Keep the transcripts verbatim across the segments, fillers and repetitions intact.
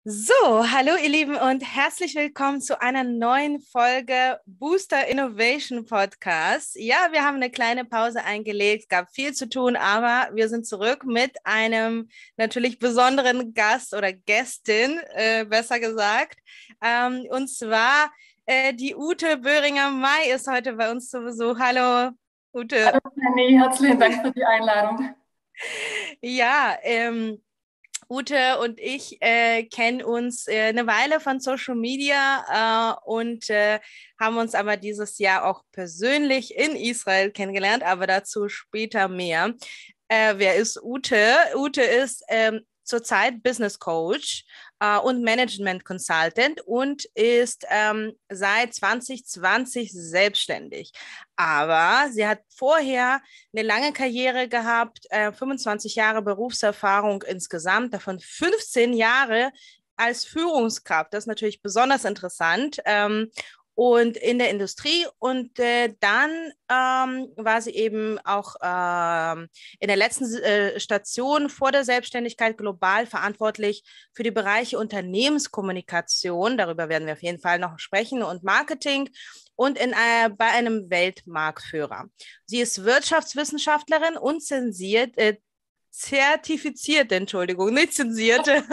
So, hallo ihr Lieben und herzlich willkommen zu einer neuen Folge Booster Innovation Podcast. Ja, wir haben eine kleine Pause eingelegt, gab viel zu tun, aber wir sind zurück mit einem natürlich besonderen Gast oder Gästin, äh, besser gesagt. Ähm, und zwar äh, die Ute Böhringer-May ist heute bei uns zu Besuch. Hallo, Ute. Hallo Jenny, herzlichen Dank für die Einladung. Ja, ähm, Ute und ich äh, kennen uns äh, eine Weile von Social Media äh, und äh, haben uns aber dieses Jahr auch persönlich in Israel kennengelernt, aber dazu später mehr. Äh, wer ist Ute? Ute ist ähm, zurzeit Business Coach äh, und Management Consultant und ist ähm, seit zwanzig zwanzig selbstständig. Aber sie hat vorher eine lange Karriere gehabt, äh, fünfundzwanzig Jahre Berufserfahrung insgesamt, davon fünfzehn Jahre als Führungskraft. Das ist natürlich besonders interessant. Ähm, und in der Industrie. Und äh, dann ähm, war sie eben auch ähm, in der letzten äh, Station vor der Selbstständigkeit global verantwortlich für die Bereiche Unternehmenskommunikation. Darüber werden wir auf jeden Fall noch sprechen und Marketing und in, äh, bei einem Weltmarktführer. Sie ist Wirtschaftswissenschaftlerin und zensiert, äh, zertifizierte, Entschuldigung, nicht zensierte,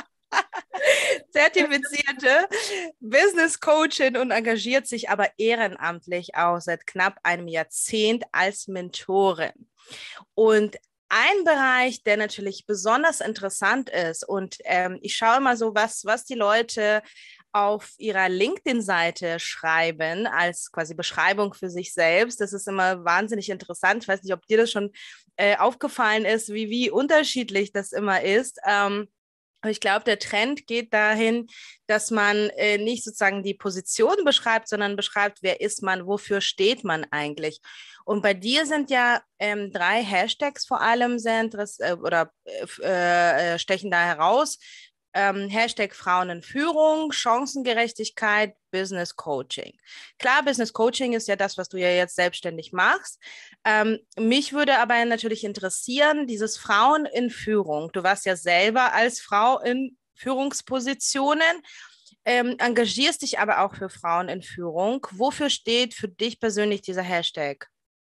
zertifizierte Business Coachin und engagiert sich aber ehrenamtlich auch seit knapp einem Jahrzehnt als Mentorin. Und ein Bereich, der natürlich besonders interessant ist, und ähm, ich schaue mal so, was, was die Leute auf ihrer LinkedIn-Seite schreiben, als quasi Beschreibung für sich selbst. Das ist immer wahnsinnig interessant. Ich weiß nicht, ob dir das schon äh, aufgefallen ist, wie, wie unterschiedlich das immer ist. Ähm, aber ich glaube, der Trend geht dahin, dass man äh, nicht sozusagen die Position beschreibt, sondern beschreibt, wer ist man, wofür steht man eigentlich. Und bei dir sind ja ähm, drei Hashtags vor allem sehr interessant äh, oder äh, äh, stechen da heraus. Ähm, Hashtag Frauen in Führung, Chancengerechtigkeit, Business Coaching. Klar, Business Coaching ist ja das, was du ja jetzt selbstständig machst. Ähm, mich würde aber natürlich interessieren, dieses Frauen in Führung. Du warst ja selber als Frau in Führungspositionen, ähm, engagierst dich aber auch für Frauen in Führung. Wofür steht für dich persönlich dieser Hashtag?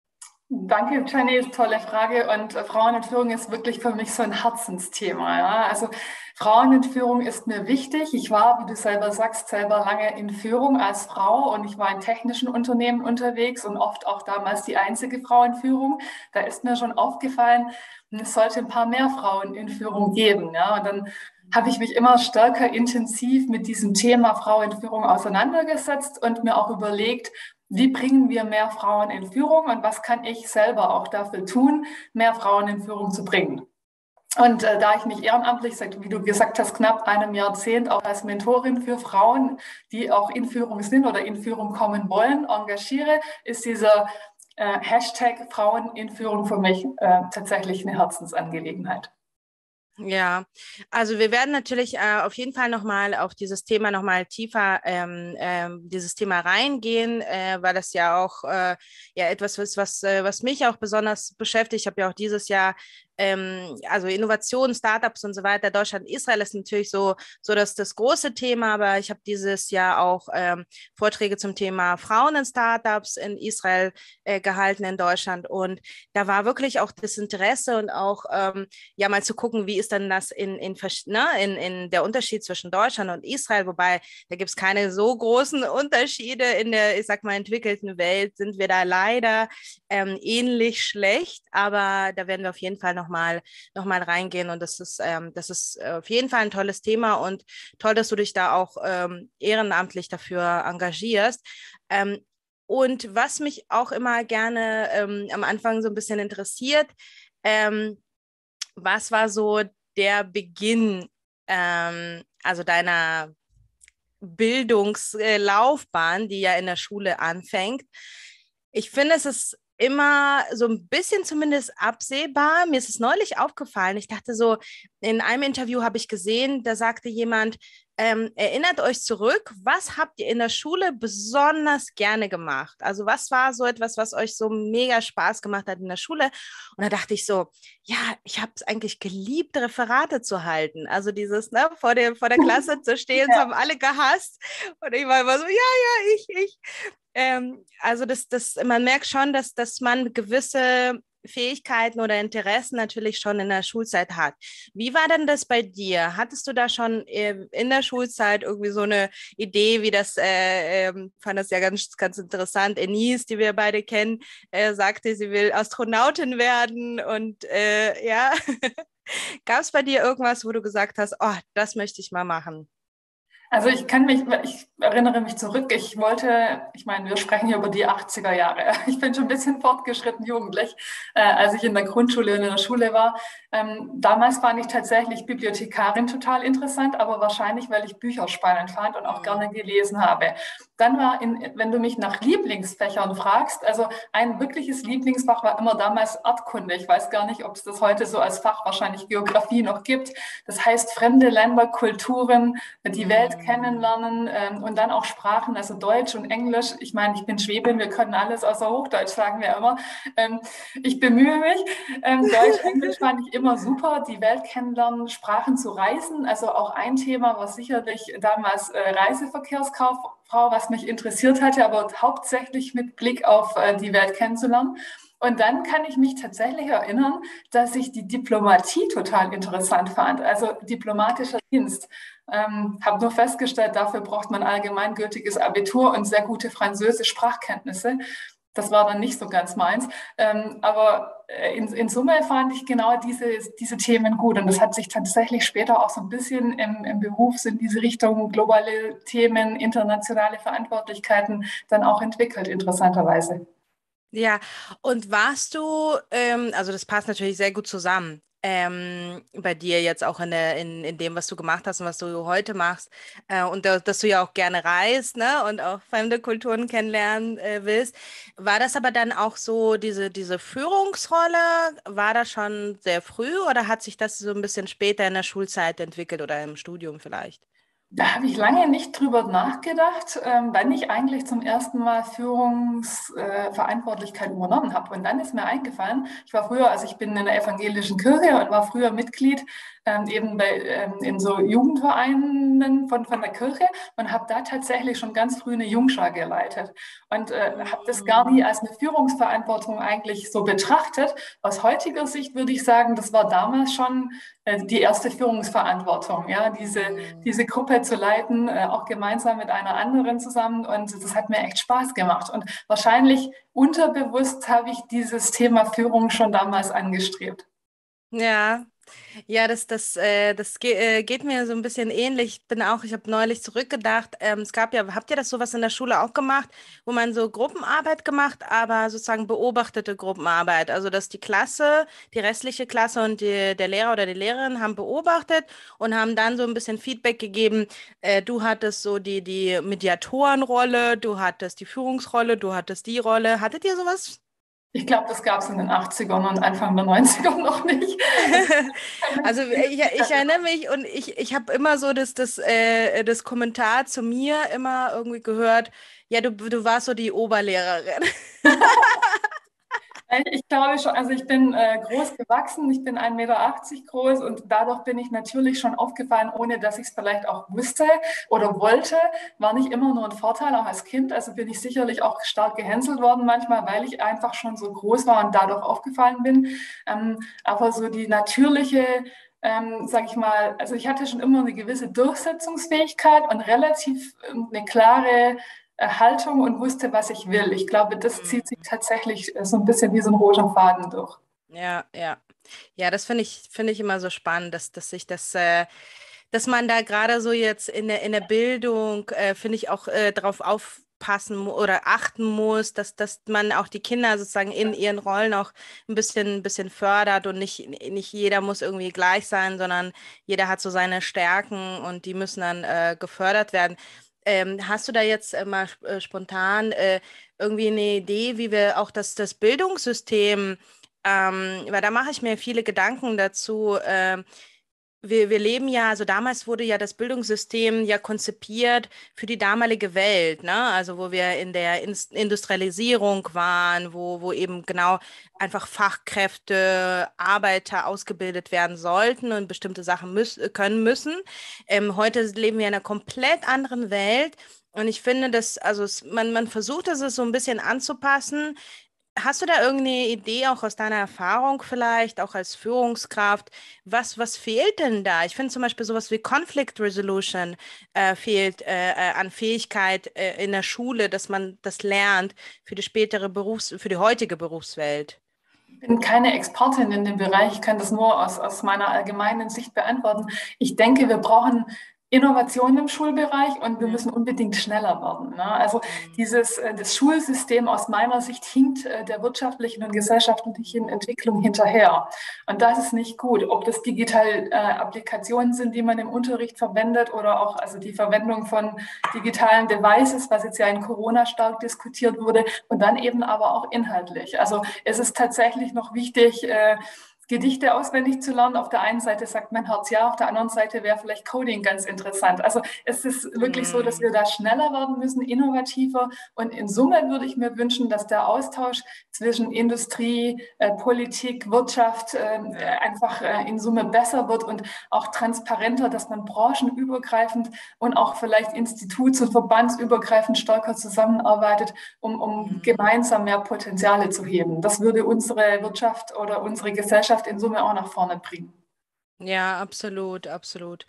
Danke, Jenny, tolle Frage. Und äh, Frauen in Führung ist wirklich für mich so ein Herzensthema. Ja? Also Frauen in Führung ist mir wichtig. Ich war, wie du selber sagst, selber lange in Führung als Frau und ich war in technischen Unternehmen unterwegs und oft auch damals die einzige Frau in Führung. Da ist mir schon aufgefallen, es sollte ein paar mehr Frauen in Führung geben. Ja? Und dann habe ich mich immer stärker intensiv mit diesem Thema Frau in Führung auseinandergesetzt und mir auch überlegt, wie bringen wir mehr Frauen in Führung und was kann ich selber auch dafür tun, mehr Frauen in Führung zu bringen? Und äh, da ich mich ehrenamtlich, seit, wie du gesagt hast, knapp einem Jahrzehnt auch als Mentorin für Frauen, die auch in Führung sind oder in Führung kommen wollen, engagiere, ist dieser äh, Hashtag Frauen in Führung für mich äh, tatsächlich eine Herzensangelegenheit. Ja, also wir werden natürlich äh, auf jeden Fall nochmal auf dieses Thema nochmal tiefer, ähm, ähm, dieses Thema reingehen, äh, weil das ja auch äh, ja etwas ist, was, äh, was mich auch besonders beschäftigt. Ich habe ja auch dieses Jahr, ähm, also Innovationen, Startups und so weiter, Deutschland, Israel ist natürlich so, so das, das große Thema, aber ich habe dieses Jahr auch ähm, Vorträge zum Thema Frauen in Startups in Israel äh, gehalten in Deutschland und da war wirklich auch das Interesse und auch ähm, ja mal zu gucken, wie ist dann das in, in, ne, in, in der Unterschied zwischen Deutschland und Israel, wobei da gibt es keine so großen Unterschiede in der, ich sag mal, entwickelten Welt, sind wir da leider ähm, ähnlich schlecht, aber da werden wir auf jeden Fall nochmal noch mal reingehen und das ist, ähm, das ist auf jeden Fall ein tolles Thema und toll, dass du dich da auch ähm, ehrenamtlich dafür engagierst. Ähm, und was mich auch immer gerne ähm, am Anfang so ein bisschen interessiert, ähm, was war so der Beginn, ähm, also deiner Bildungslaufbahn, die ja in der Schule anfängt? Ich finde, es ist immer so ein bisschen zumindest absehbar. Mir ist es neulich aufgefallen. Ich dachte so, in einem Interview habe ich gesehen, da sagte jemand, ähm, erinnert euch zurück, was habt ihr in der Schule besonders gerne gemacht? Also was war so etwas, was euch so mega Spaß gemacht hat in der Schule? Und da dachte ich so, ja, ich habe es eigentlich geliebt, Referate zu halten. Also dieses, ne, vor der, vor der Klasse zu stehen, das Ja. haben alle gehasst. Und ich war immer so, ja, ja, ich, ich. Ähm, also das, das, man merkt schon, dass, dass man gewisse Fähigkeiten oder Interessen natürlich schon in der Schulzeit hat. Wie war denn das bei dir? Hattest du da schon äh, in der Schulzeit irgendwie so eine Idee, wie das, äh, ähm, fand das ja ganz, ganz interessant. Enise, die wir beide kennen, äh, sagte, sie will Astronautin werden und äh, ja, gab es bei dir irgendwas, wo du gesagt hast, oh, das möchte ich mal machen? Also ich kann mich, ich erinnere mich zurück, ich wollte, ich meine, wir sprechen hier über die achtziger Jahre. Ich bin schon ein bisschen fortgeschritten jugendlich, äh, als ich in der Grundschule und in der Schule war. Ähm, damals fand ich tatsächlich Bibliothekarin total interessant, aber wahrscheinlich, weil ich Bücher spannend fand und auch gerne gelesen habe. Dann war, in, wenn du mich nach Lieblingsfächern fragst, also ein wirkliches Lieblingsfach war immer damals Erdkunde. Ich weiß gar nicht, ob es das heute so als Fach, wahrscheinlich Geografie, noch gibt. Das heißt fremde Länder, Kulturen, die Welt kennenlernen ähm, und dann auch Sprachen, also Deutsch und Englisch. Ich meine, ich bin Schwäbin, wir können alles außer Hochdeutsch, sagen wir immer. Ähm, ich bemühe mich. Ähm, Deutsch, Englisch fand ich immer super. Die Welt kennenlernen, Sprachen zu reisen. Also auch ein Thema war sicherlich damals äh, Reiseverkehrskauffrau, was mich interessiert hatte, aber hauptsächlich mit Blick auf äh, die Welt kennenzulernen. Und dann kann ich mich tatsächlich erinnern, dass ich die Diplomatie total interessant fand, also diplomatischer Dienst. Ähm, habe nur festgestellt, dafür braucht man allgemeingültiges Abitur und sehr gute Französisch-Sprachkenntnisse. Das war dann nicht so ganz meins. Ähm, aber in, in Summe fand ich genau diese, diese Themen gut. Und das hat sich tatsächlich später auch so ein bisschen im, im Beruf in diese Richtung globale Themen, internationale Verantwortlichkeiten dann auch entwickelt, interessanterweise. Ja, und warst du, ähm, also das passt natürlich sehr gut zusammen, ähm, bei dir jetzt auch in der, in, in dem, was du gemacht hast und was du heute machst, äh, und da, dass du ja auch gerne reist, ne, und auch fremde Kulturen kennenlernen, äh, willst. War das aber dann auch so, diese, diese Führungsrolle, war das schon sehr früh oder hat sich das so ein bisschen später in der Schulzeit entwickelt oder im Studium vielleicht? Da habe ich lange nicht drüber nachgedacht, ähm, wann ich eigentlich zum ersten Mal Führungsverantwortlichkeit übernommen habe. Und dann ist mir eingefallen, ich war früher, also ich bin in der evangelischen Kirche und war früher Mitglied ähm, eben bei, ähm, in so Jugendvereinen von, von der Kirche und habe da tatsächlich schon ganz früh eine Jungschar geleitet und äh, habe das gar nie als eine Führungsverantwortung eigentlich so betrachtet. Aus heutiger Sicht würde ich sagen, das war damals schon äh, die erste Führungsverantwortung, ja, diese, Mhm. diese Gruppe zu leiten, äh, auch gemeinsam mit einer anderen zusammen. Und das hat mir echt Spaß gemacht. Und wahrscheinlich unterbewusst habe ich dieses Thema Führung schon damals angestrebt. Ja, ja, das, das, äh, das ge äh, geht mir so ein bisschen ähnlich. Ich bin auch, ich habe neulich zurückgedacht. Ähm, es gab ja, habt ihr das sowas in der Schule auch gemacht, wo man so Gruppenarbeit gemacht, aber sozusagen beobachtete Gruppenarbeit? Also, dass die Klasse, die restliche Klasse und die, der Lehrer oder die Lehrerin haben beobachtet und haben dann so ein bisschen Feedback gegeben. Äh, du hattest so die, die Mediatorenrolle, du hattest die Führungsrolle, du hattest die Rolle. Hattet ihr sowas? Ich glaube, das gab es in den achtzigern und Anfang der neunziger noch nicht. Also, Also ich, ich erinnere mich und ich, ich habe immer so das, das, äh, das Kommentar zu mir immer irgendwie gehört, ja, du, du warst so die Oberlehrerin. ich glaube schon, also ich bin äh, groß gewachsen, ich bin ein Meter achtzig groß und dadurch bin ich natürlich schon aufgefallen, ohne dass ich es vielleicht auch wusste oder wollte. War nicht immer nur ein Vorteil, auch als Kind. Also bin ich sicherlich auch stark gehänselt worden manchmal, weil ich einfach schon so groß war und dadurch aufgefallen bin. Ähm, aber so die natürliche ähm, sag ich mal, also ich hatte schon immer eine gewisse Durchsetzungsfähigkeit und relativ ähm, eine klare äh, Haltung und wusste, was ich will. Ich glaube, das zieht sich Mhm. tatsächlich äh, so ein bisschen wie so ein roter Faden durch. Ja, ja. Ja, das finde ich, finde ich immer so spannend, dass, dass sich das, äh, dass man da gerade so jetzt in der, in der Bildung, äh, finde ich, auch äh, darauf aufpassen mu- oder achten muss, dass, dass man auch die Kinder sozusagen in ihren Rollen auch ein bisschen, ein bisschen fördert und nicht, nicht jeder muss irgendwie gleich sein, sondern jeder hat so seine Stärken und die müssen dann äh, gefördert werden. Ähm, hast du da jetzt äh, mal sp- äh, spontan äh, irgendwie eine Idee, wie wir auch das, das Bildungssystem, ähm, weil da mache ich mir viele Gedanken dazu. ähm, wir, wir leben ja, also damals wurde ja das Bildungssystem ja konzipiert für die damalige Welt, ne? Also wo wir in der Ins- Industrialisierung waren, wo, wo eben genau einfach Fachkräfte, Arbeiter ausgebildet werden sollten und bestimmte Sachen müß, können müssen. Ähm, heute leben wir in einer komplett anderen Welt. Und ich finde, dass, also es, man, man versucht es so ein bisschen anzupassen. Hast du da irgendeine Idee, auch aus deiner Erfahrung vielleicht, auch als Führungskraft, was, was fehlt denn da? Ich finde zum Beispiel sowas wie Conflict Resolution äh, fehlt äh, äh, an Fähigkeit äh, in der Schule, dass man das lernt für die spätere Berufs-, für die heutige Berufswelt. Ich bin keine Expertin in dem Bereich, ich kann das nur aus, aus meiner allgemeinen Sicht beantworten. Ich denke, wir brauchen Innovation im Schulbereich und wir Ja. müssen unbedingt schneller werden. Ne? Also Mhm. dieses, äh, das Schulsystem aus meiner Sicht hinkt äh, der wirtschaftlichen und gesellschaftlichen Entwicklung hinterher. Und das ist nicht gut. Ob das digitale äh, Applikationen sind, die man im Unterricht verwendet oder auch also die Verwendung von digitalen Devices, was jetzt ja in Corona stark diskutiert wurde, und dann eben aber auch inhaltlich. Also es ist tatsächlich noch wichtig, äh, Gedichte auswendig zu lernen. Auf der einen Seite sagt mein Herz ja, auf der anderen Seite wäre vielleicht Coding ganz interessant. Also es ist wirklich so, dass wir Mhm. da schneller werden müssen, innovativer. Und in Summe würde ich mir wünschen, dass der Austausch zwischen Industrie, äh, Politik, Wirtschaft äh, Ja. einfach äh, in Summe besser wird und auch transparenter, dass man branchenübergreifend und auch vielleicht instituts- und verbandsübergreifend stärker zusammenarbeitet, um, um Mhm. gemeinsam mehr Potenziale zu heben. Das würde unsere Wirtschaft oder unsere Gesellschaft in Summe auch nach vorne bringen. Ja, absolut, absolut.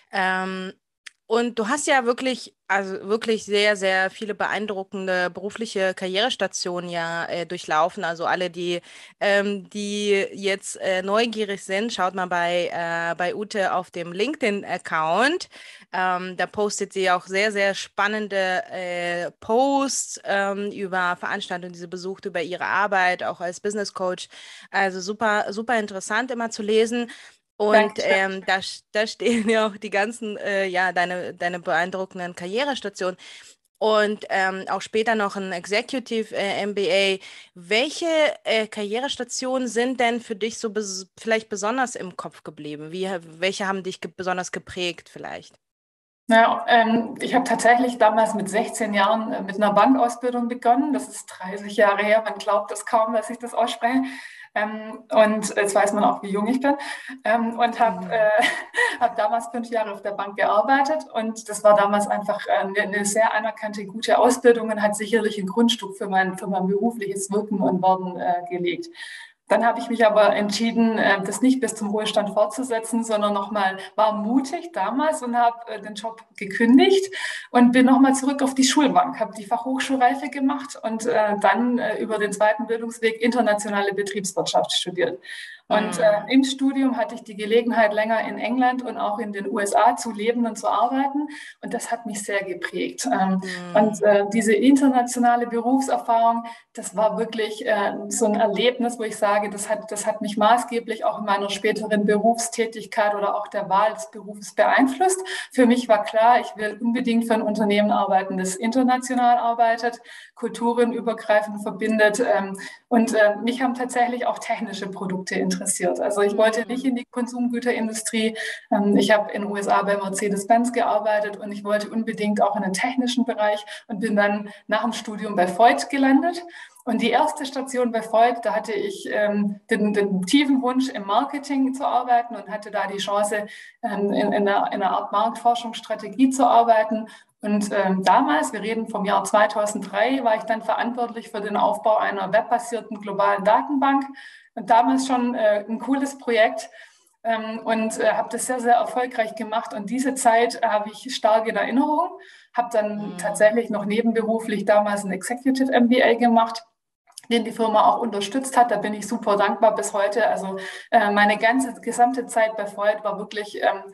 Ähm, und du hast ja wirklich, also wirklich sehr, sehr viele beeindruckende berufliche Karrierestationen ja äh, durchlaufen. Also alle, die, ähm, die jetzt äh, neugierig sind, schaut mal bei, äh, bei Ute auf dem LinkedIn-Account. Ähm, da postet sie auch sehr, sehr spannende äh, Posts ähm, über Veranstaltungen, die sie besucht, über ihre Arbeit, auch als Business Coach. Also super, super interessant immer zu lesen. Und Dankeschön. ähm, da, da stehen ja auch die ganzen, äh, ja, deine, deine beeindruckenden Karrierestationen und ähm, auch später noch ein Executive äh, M B A. Welche äh, Karrierestationen sind denn für dich so bes vielleicht besonders im Kopf geblieben? Wie, welche haben dich ge besonders geprägt vielleicht? Ja, ähm, ich habe tatsächlich damals mit sechzehn Jahren äh, mit einer Bankausbildung begonnen. Das ist dreißig Jahre her. Man glaubt das kaum, dass ich das ausspreche. Ähm, und jetzt weiß man auch, wie jung ich bin. Ähm, und habe Mhm. äh, hab damals fünf Jahre auf der Bank gearbeitet. Und das war damals einfach äh, eine, eine sehr anerkannte, gute Ausbildung und hat sicherlich ein Grundstück für mein, für mein berufliches Wirken und Werden äh, gelegt. Dann habe ich mich aber entschieden, äh, das nicht bis zum Ruhestand fortzusetzen, sondern nochmal, war mutig damals und habe äh, den Job gekündigt und bin nochmal zurück auf die Schulbank, habe die Fachhochschulreife gemacht und äh, dann äh, über den zweiten Bildungsweg internationale Betriebswirtschaft studiert. Und äh, Mhm. im Studium hatte ich die Gelegenheit, länger in England und auch in den U S A zu leben und zu arbeiten. Und das hat mich sehr geprägt. Ähm, und Mhm. äh, diese internationale Berufserfahrung, das war wirklich äh, so ein Erlebnis, wo ich sage, das hat, das hat mich maßgeblich auch in meiner späteren Berufstätigkeit oder auch der Wahl des Berufes beeinflusst. Für mich war klar, ich will unbedingt für ein Unternehmen arbeiten, das international arbeitet, kulturenübergreifend verbindet. Ähm, und äh, mich haben tatsächlich auch technische Produkte interessiert. Also ich wollte nicht Mhm. in die Konsumgüterindustrie. Ähm, ich habe in den U S A bei Mercedes-Benz gearbeitet und ich wollte unbedingt auch in den technischen Bereich und bin dann nach dem Studium bei Voith gelandet. Und die erste Station bei Voith, da hatte ich ähm, den, den tiefen Wunsch, im Marketing zu arbeiten und hatte da die Chance, ähm, in, in, einer, in einer Art Marktforschungsstrategie zu arbeiten. Und ähm, damals, wir reden vom Jahr zweitausenddrei, war ich dann verantwortlich für den Aufbau einer webbasierten globalen Datenbank. Und damals schon äh, ein cooles Projekt ähm, und äh, habe das sehr, sehr erfolgreich gemacht. Und diese Zeit äh, habe ich stark in Erinnerung. Habe dann Mhm. tatsächlich noch nebenberuflich damals ein Executive M B A gemacht, den die Firma auch unterstützt hat. Da bin ich super dankbar bis heute. Also äh, meine ganze gesamte Zeit bei Freud war wirklich ähm,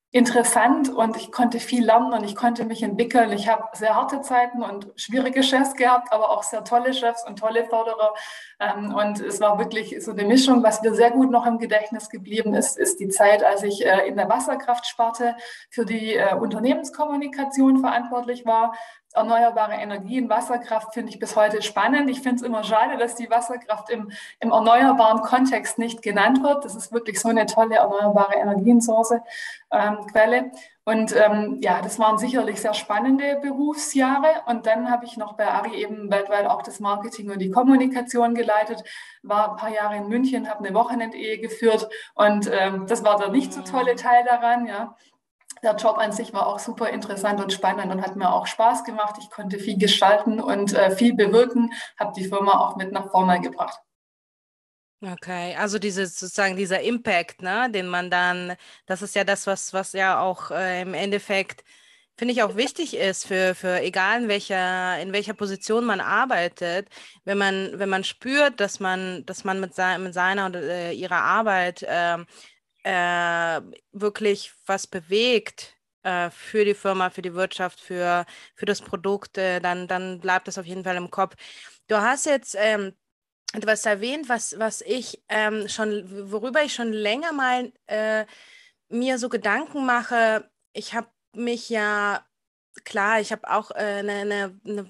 interessant und ich konnte viel lernen und ich konnte mich entwickeln. Ich habe sehr harte Zeiten und schwierige Chefs gehabt, aber auch sehr tolle Chefs und tolle Förderer. Ähm, und es war wirklich so eine Mischung. Was mir sehr gut noch im Gedächtnis geblieben ist, ist die Zeit, als ich äh, in der Wasserkraftsparte für die äh, Unternehmenskommunikation verantwortlich war. Erneuerbare Energien, Wasserkraft finde ich bis heute spannend. Ich finde es immer schade, dass die Wasserkraft im, im erneuerbaren Kontext nicht genannt wird. Das ist wirklich so eine tolle erneuerbare Energiensource, ähm, Quelle. Und ähm, ja, das waren sicherlich sehr spannende Berufsjahre. Und dann habe ich noch bei Ari eben weltweit auch das Marketing und die Kommunikation geleitet, war ein paar Jahre in München, habe eine Wochenendehe geführt und ähm, das war der nicht so tolle Teil daran, ja. Der Job an sich war auch super interessant und spannend und hat mir auch Spaß gemacht. Ich konnte viel gestalten und äh, viel bewirken, habe die Firma auch mit nach vorne gebracht. Okay, also dieses sozusagen dieser Impact, ne, den man dann, das ist ja das, was, was ja auch äh, im Endeffekt, finde ich, auch wichtig ist für, für egal in welcher, in welcher Position man arbeitet, wenn man, wenn man spürt, dass man, dass man mit, sein, mit seiner oder äh, ihrer Arbeit ähm, äh, wirklich was bewegt äh, für die Firma, für die Wirtschaft, für, für das Produkt, äh, dann, dann bleibt das auf jeden Fall im Kopf. Du hast jetzt ähm, etwas erwähnt, was, was ich ähm, schon, worüber ich schon länger mal äh, mir so Gedanken mache. Ich habe mich ja, klar, ich habe auch äh, eine, eine, eine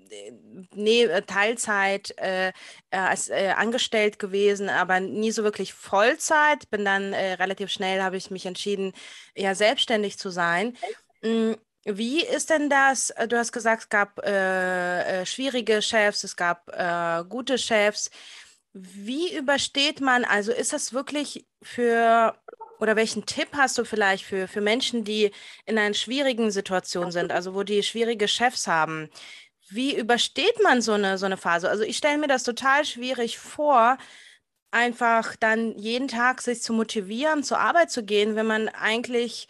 nee, äh, Teilzeit äh, äh, als äh, angestellt gewesen, aber nie so wirklich Vollzeit. Bin dann äh, relativ schnell, habe ich mich entschieden, ja, selbstständig zu sein. Mm, Wie ist denn das? Äh, Du hast gesagt, es gab äh, äh, schwierige Chefs, es gab äh, gute Chefs. Wie übersteht man, also ist das wirklich für, oder welchen Tipp hast du vielleicht für, für Menschen, die in einer schwierigen Situation sind, also wo die schwierige Chefs haben? Wie übersteht man so eine, so eine Phase? Also ich stelle mir das total schwierig vor, einfach dann jeden Tag sich zu motivieren, zur Arbeit zu gehen, wenn man eigentlich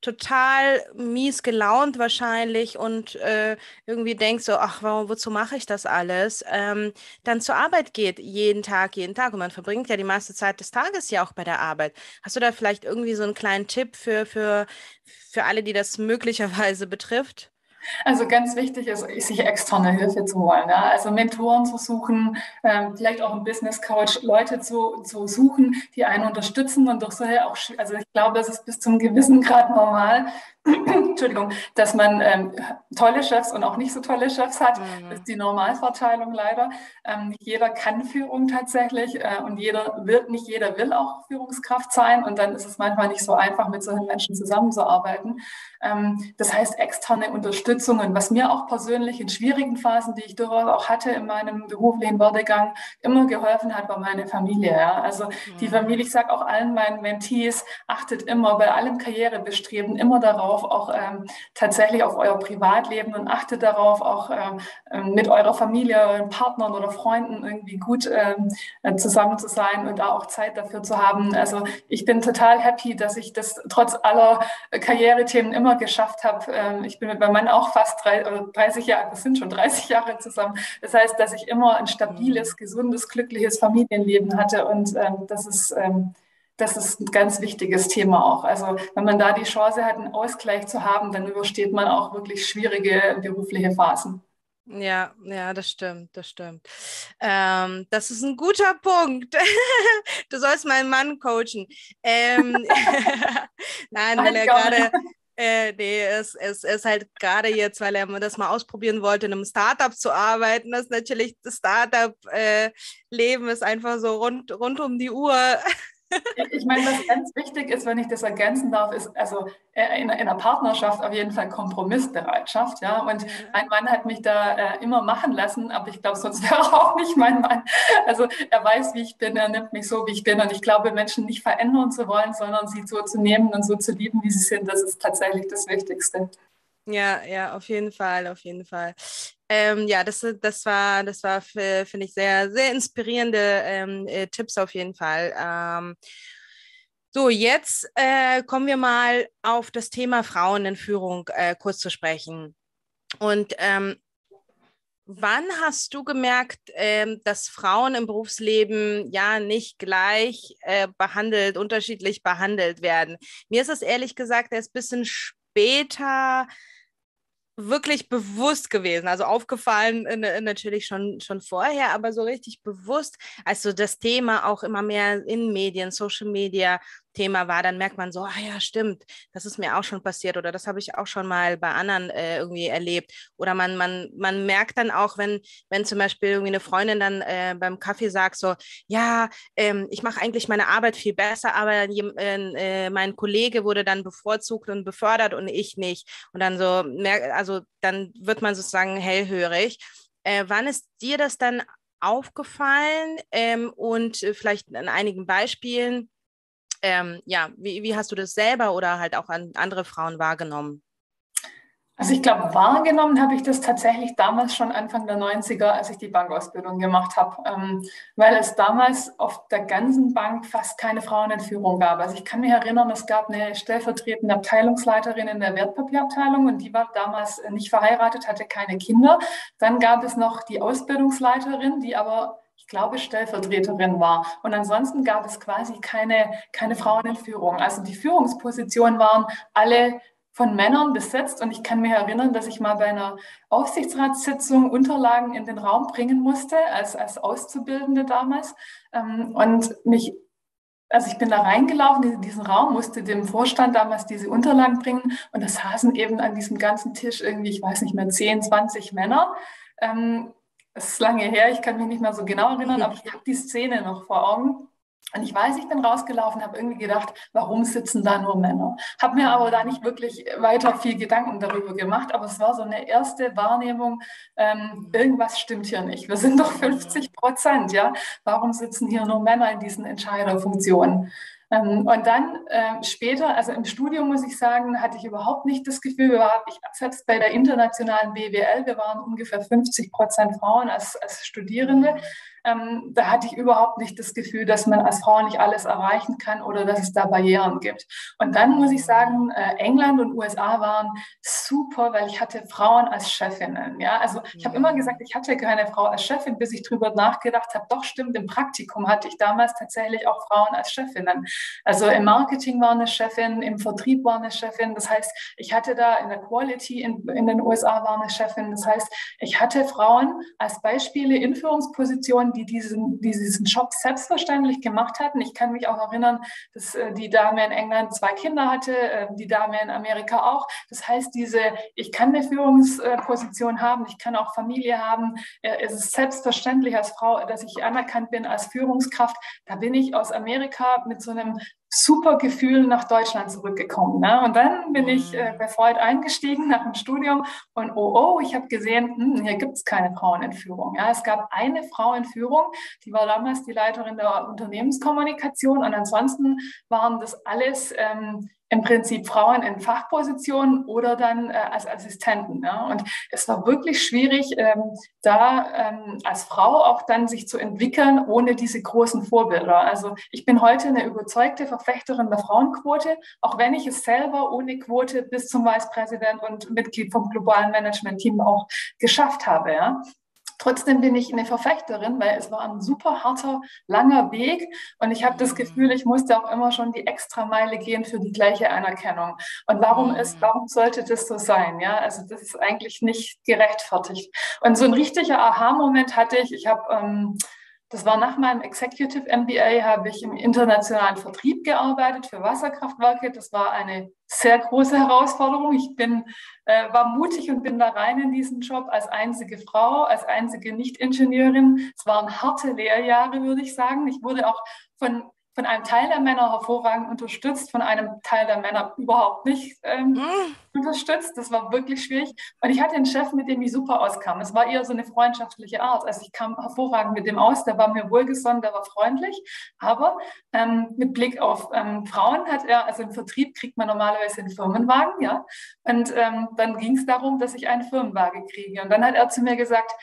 total mies gelaunt wahrscheinlich und äh, irgendwie denkt so, ach, warum, wozu mache ich das alles? Ähm, dann zur Arbeit geht, jeden Tag, jeden Tag. Und man verbringt ja die meiste Zeit des Tages ja auch bei der Arbeit. Hast du da vielleicht irgendwie so einen kleinen Tipp für, für, für alle, die das möglicherweise betrifft? Also ganz wichtig ist, sich externe Hilfe zu holen. Ja? Also Mentoren zu suchen, ähm, vielleicht auch ein Business Coach, Leute zu, zu suchen, die einen unterstützen und doch so auch, also ich glaube, das ist bis zum gewissen Grad normal. Entschuldigung, dass man ähm, tolle Chefs und auch nicht so tolle Chefs hat. Das Mhm. ist die Normalverteilung leider. Ähm, nicht jeder kann Führung tatsächlich äh, und jeder will, nicht jeder will auch Führungskraft sein und dann ist es manchmal nicht so einfach, mit solchen Menschen zusammenzuarbeiten. Ähm, das heißt, externe Unterstützung und was mir auch persönlich in schwierigen Phasen, die ich durchaus auch hatte in meinem beruflichen Werdegang, immer geholfen hat, war meine Familie. Ja? Also die Mhm. Familie, ich sage auch allen meinen Mentees, achtet immer bei allem Karrierebestreben immer darauf, auch ähm, tatsächlich auf euer Privatleben und achtet darauf, auch ähm, mit eurer Familie, euren Partnern oder Freunden irgendwie gut ähm, zusammen zu sein und da auch Zeit dafür zu haben. Also ich bin total happy, dass ich das trotz aller Karrierethemen immer geschafft habe. Ähm, ich bin mit meinem Mann auch fast drei, oder dreißig Jahre, das sind schon dreißig Jahre zusammen. Das heißt, dass ich immer ein Mhm. stabiles, gesundes, glückliches Familienleben hatte und ähm, das ist ähm, das ist ein ganz wichtiges Thema auch. Also wenn man da die Chance hat, einen Ausgleich zu haben, dann übersteht man auch wirklich schwierige berufliche Phasen. Ja, ja, das stimmt, das stimmt. Ähm, das ist ein guter Punkt. Du sollst meinen Mann coachen. Ähm, Nein, Mach weil ich er gerne. gerade, äh, nee, es, es, es ist halt gerade jetzt, weil er das mal ausprobieren wollte, in einem Startup zu arbeiten. Das ist natürlich, das Startup-Leben ist einfach so rund, rund um die Uhr. Ich meine, was ganz wichtig ist, wenn ich das ergänzen darf, ist also äh, in, in einer Partnerschaft auf jeden Fall Kompromissbereitschaft. Ja, und Ja. mein Mann hat mich da äh, immer machen lassen, aber ich glaube, sonst wäre er auch nicht mein Mann. Also er weiß, wie ich bin, er nimmt mich so, wie ich bin. Und ich glaube, Menschen nicht verändern zu wollen, sondern sie so zu nehmen und so zu lieben, wie sie sind, das ist tatsächlich das Wichtigste. Ja, ja, auf jeden Fall, auf jeden Fall. Ähm, ja, das, das war, das war, für- finde ich, sehr, sehr inspirierende ähm, äh, Tipps auf jeden Fall. Ähm, so, jetzt äh, kommen wir mal auf das Thema Frauen in Führung äh, kurz zu sprechen. Und ähm, Wann hast du gemerkt, ähm, dass Frauen im Berufsleben ja nicht gleich äh, behandelt, unterschiedlich behandelt werden? Mir ist es ehrlich gesagt erst ein bisschen später wirklich bewusst gewesen. Also aufgefallen äh, natürlich schon, schon vorher, aber so richtig bewusst, als so das Thema auch immer mehr in Medien, Social Media Thema war, dann merkt man so, ah ja, stimmt, das ist mir auch schon passiert oder das habe ich auch schon mal bei anderen äh, irgendwie erlebt. Oder man, man, man merkt dann auch, wenn, wenn zum Beispiel irgendwie eine Freundin dann äh, beim Kaffee sagt so, ja, ähm, ich mache eigentlich meine Arbeit viel besser, aber je, äh, mein Kollege wurde dann bevorzugt und befördert und ich nicht. Und dann so, also dann wird man sozusagen hellhörig. Äh, wann ist dir das dann aufgefallen ähm, und äh, vielleicht in einigen Beispielen, ähm, ja, wie, wie hast du das selber oder halt auch an andere Frauen wahrgenommen? Also ich glaube, wahrgenommen habe ich das tatsächlich damals schon Anfang der neunziger, als ich die Bankausbildung gemacht habe, ähm, weil es damals auf der ganzen Bank fast keine Frauen in Führung gab. Also ich kann mich erinnern, es gab eine stellvertretende Abteilungsleiterin in der Wertpapierabteilung und die war damals nicht verheiratet, hatte keine Kinder. Dann gab es noch die Ausbildungsleiterin, die aber ich glaube, Stellvertreterin war. Und ansonsten gab es quasi keine, keine Frauen in Führung. Also die Führungspositionen waren alle von Männern besetzt. Und ich kann mich erinnern, dass ich mal bei einer Aufsichtsratssitzung Unterlagen in den Raum bringen musste, als, als Auszubildende damals. Und mich, also ich bin da reingelaufen in diesen Raum, musste dem Vorstand damals diese Unterlagen bringen. Und da saßen eben an diesem ganzen Tisch irgendwie, ich weiß nicht mehr, zehn, zwanzig Männer. Es ist lange her, ich kann mich nicht mehr so genau erinnern, aber ich habe die Szene noch vor Augen. Und ich weiß, ich bin rausgelaufen, habe irgendwie gedacht, warum sitzen da nur Männer? Habe mir aber da nicht wirklich weiter viel Gedanken darüber gemacht, aber es war so eine erste Wahrnehmung, ähm, irgendwas stimmt hier nicht. Wir sind doch fünfzig Prozent, ja? Warum sitzen hier nur Männer in diesen Entscheiderfunktionen? Ähm, und dann äh, später, also im Studium muss ich sagen, hatte ich überhaupt nicht das Gefühl, wir waren, ich, selbst bei der internationalen B W L, wir waren ungefähr fünfzig Prozent Frauen als, als Studierende. Ähm, da hatte ich überhaupt nicht das Gefühl, dass man als Frau nicht alles erreichen kann oder dass es da Barrieren gibt. Und dann muss ich sagen, äh, England und U S A waren super, weil ich hatte Frauen als Chefinnen. Ja? Also ich habe immer gesagt, ich hatte keine Frau als Chefin, bis ich drüber nachgedacht habe, doch stimmt, im Praktikum hatte ich damals tatsächlich auch Frauen als Chefinnen. Also im Marketing war eine Chefin, im Vertrieb war eine Chefin. Das heißt, ich hatte da in der Quality in, in den U S A war eine Chefin. Das heißt, ich hatte Frauen als Beispiele in Führungspositionen, die diesen, die diesen Job selbstverständlich gemacht hatten. Ich kann mich auch erinnern, dass äh, die Dame in England zwei Kinder hatte, äh, die Dame in Amerika auch. Das heißt, diese, ich kann eine Führungsposition haben, ich kann auch Familie haben. Äh, es ist selbstverständlich als Frau, dass ich anerkannt bin als Führungskraft. Da bin ich aus Amerika mit so einem super Gefühl nach Deutschland zurückgekommen. Ne? Und dann bin ich äh, bei Freud eingestiegen nach dem Studium und oh, oh, ich habe gesehen, hm, hier gibt es keine Frauen in Führung. Ja, es gab eine Frau in Führung, die war damals die Leiterin der Unternehmenskommunikation und ansonsten waren das alles ähm, im Prinzip Frauen in Fachpositionen oder dann äh, als Assistenten. Ja? Und es war wirklich schwierig, ähm, da ähm, als Frau auch dann sich zu entwickeln, ohne diese großen Vorbilder. Also ich bin heute eine überzeugte Verfechterin der Frauenquote, auch wenn ich es selber ohne Quote bis zum Vicepräsident und Mitglied vom globalen Management-Team auch geschafft habe. Ja? Trotzdem bin ich eine Verfechterin, weil es war ein super harter, langer Weg und ich habe das Gefühl, ich musste auch immer schon die Extrameile gehen für die gleiche Anerkennung. Und warum ist, warum sollte das so sein? Ja, also das ist eigentlich nicht gerechtfertigt. Und so ein richtiger Aha-Moment hatte ich. Ich habe ähm, Das war nach meinem Executive M B A, habe ich im internationalen Vertrieb gearbeitet für Wasserkraftwerke. Das war eine sehr große Herausforderung. Ich bin, äh, war mutig und bin da rein in diesen Job als einzige Frau, als einzige Nicht-Ingenieurin. Es waren harte Lehrjahre, würde ich sagen. Ich wurde auch von von einem Teil der Männer hervorragend unterstützt, von einem Teil der Männer überhaupt nicht ähm, mm. unterstützt. Das war wirklich schwierig. Und ich hatte einen Chef, mit dem ich super auskam. Es war eher so eine freundschaftliche Art. Also ich kam hervorragend mit dem aus. Der war mir wohlgesonnen, der war freundlich. Aber ähm, mit Blick auf ähm, Frauen hat er, also im Vertrieb kriegt man normalerweise einen Firmenwagen, ja. Und ähm, dann ging es darum, dass ich einen Firmenwagen kriege. Und dann hat er zu mir gesagt,